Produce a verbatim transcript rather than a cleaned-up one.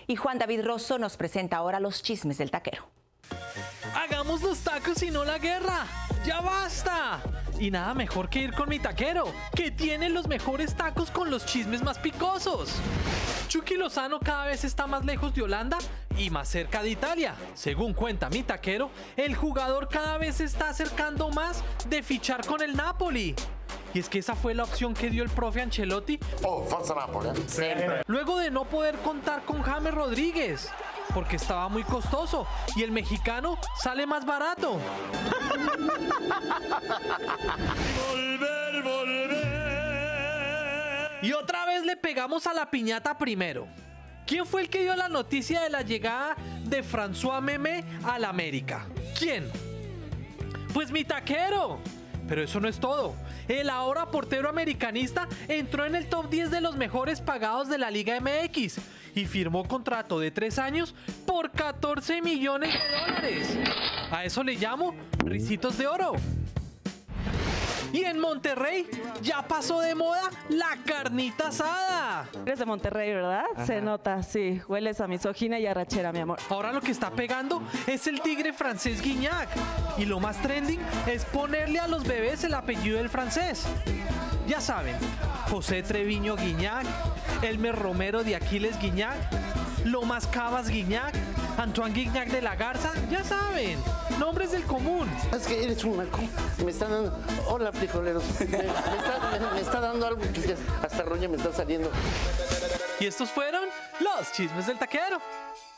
Y Juan David Rosso nos presenta ahora los chismes del taquero. Hagamos los tacos y no la guerra. ¡Ya basta! Y nada mejor que ir con mi taquero, que tiene los mejores tacos con los chismes más picosos. Chucky Lozano cada vez está más lejos de Holanda y más cerca de Italia. Según cuenta mi taquero, el jugador cada vez se está acercando más de fichar con el Napoli. Y es que esa fue la opción que dio el profe Ancelotti. Oh, falsa Napoli. Siempre. Luego de no poder contar con James Rodríguez, porque estaba muy costoso y el mexicano sale más barato. Volver, volver. Y otra vez le pegamos a la piñata primero. ¿Quién fue el que dio la noticia de la llegada de François Memé al América? ¿Quién? Pues mi taquero. Pero eso no es todo. El ahora portero americanista entró en el top diez de los mejores pagados de la Liga M X y firmó contrato de tres años por catorce millones de dólares. A eso le llamo risitos de oro. Y en Monterrey ya pasó de moda la carnita asada. Eres de Monterrey, ¿verdad? Ajá. Se nota, sí. Hueles a misogina y arrachera, mi amor. Ahora lo que está pegando es el tigre francés Guignac. Y lo más trending es ponerle a los bebés el apellido del francés. Ya saben, José Treviño Guignac, Elmer Romero de Aquiles Guignac, Lomas Cabas Guignac, Antoine Guignac de la Garza, ya saben, nombres del común. Es que eres un naco. Me están dando... Hola, frijoleros. Me, me, está, me, me está dando algo que hasta roña me está saliendo. Y estos fueron los chismes del taquero.